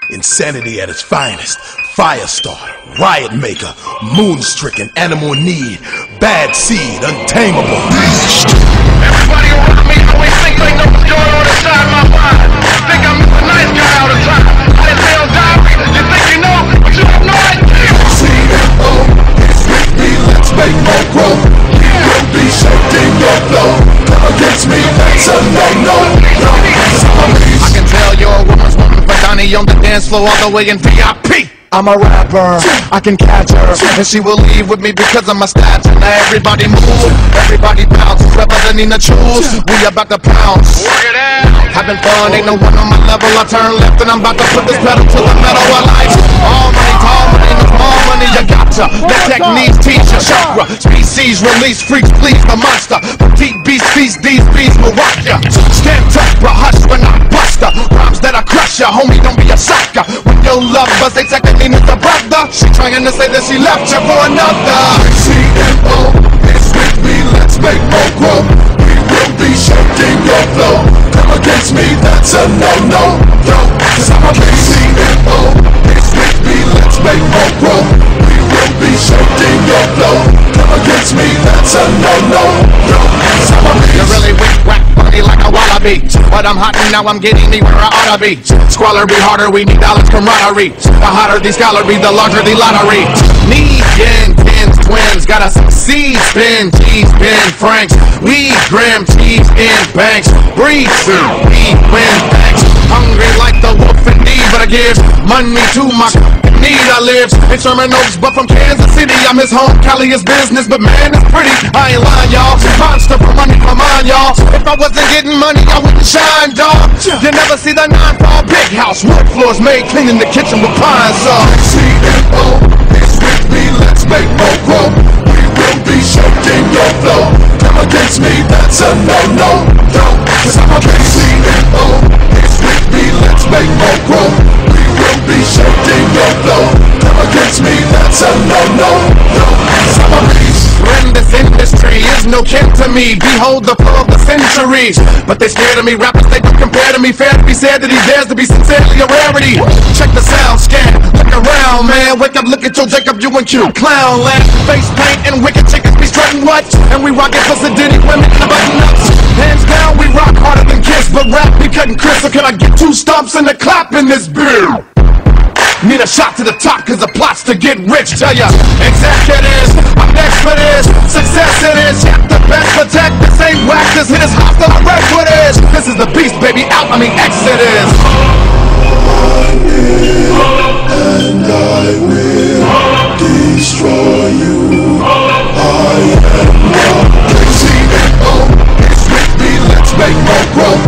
Insanity at its finest. Firestarter, riot maker, moon-stricken, animal need, bad seed, untamable beast. Everybody around me always think they know what's going on inside my mind. Think I'm a nice guy all the time. I didn't tell diary, you think you know, but you have no idea. CMO, it's with me, let's make more growth. You will be shaped in your flow. Come against me, that's a no-no. I can tell you're a woman's woman, but Donnie on the dance floor all the way in VIP. I'm a rapper, I can catch her, and she will leave with me because of my stature. Now everybody move, everybody bounce, whoever the Nina choose, we about to pounce. Work it out. Having fun, ain't no one on my level. I turn left and I'm about to put this pedal to the metal. I like all money, tall money, no small money, you gotcha. Let techniques teach ya. Chakra, species, release, freaks, please, the monster. Petite beast, feast, these bees will rock ya. Stand tough, bro, hush when I bust her. Rhymes that I crush ya, homie, don't be a sucker. When your love bust, they second me as a brother. She trying to say that she left you for another. CMO, it's with me, let's make more growth. We will be shaped in your flow. Come against me, that's a no-no. Yo, cause I'm a CMO, it's with me, let's make more growth. We will be shaped in your flow. Come against me, that's a no-no. Yo, cause I'm a You're really weak, whack, funny like a wallaby. But I'm hot and now I'm getting me where I oughta be. Squalor be harder, we need dollars camaraderie. The hotter these gallery, the larger the lottery. Need yen, tens, twins, gotta succeed. Spin, cheese, Ben Franks. We grim cheese in banks. Breathe, we win banks. Hungry like the wolf indeed, but I give money to my need. I live in Sherman Oaks, but from Kansas City. I miss home, Cali is business, but man, it's pretty. I ain't lying, y'all. Monster for money for mine, y'all. If I wasn't getting money, I wouldn't shine, dog. You never see the 9-fall big house. Wood floors made, cleaning the kitchen with pine saw. CMO, it's with me, let's make more growth. We will be shaped in your flow. Come against me, that's a no-no. Yo, cause I'm a CMO, it's with me, let's make more growth. We will be shaped in your flow. Come against me, that's a no-no. Yo, cause I'm a beast. In this industry is no kin to me. Behold the flow of the centuries. But they scared of me. Rappers, they don't compare to me. Fair to be said that he dares to be sincerely a rarity. Check the sound scan. Look around, man. Wake up, look at your Jacob, you and Q. Clown land. Face paint and wicked chickens be strutting what? And we rockin' for Sadiddy women in the button ups. Hands down, we rock harder than Kiss. But rap be cutting Chris. So can I get 2 stomps and a clap in this beer? Need a shot to the top cause the plot's to get rich. Tell ya, executives, I'm next for this. Success it is, yet the best protect. This ain't whack, this hit is hostile, I wreck what is. This is the beast, baby, out, I mean Exodus. And I will destroy you. I am your CMO, it's with me, let's make more growth.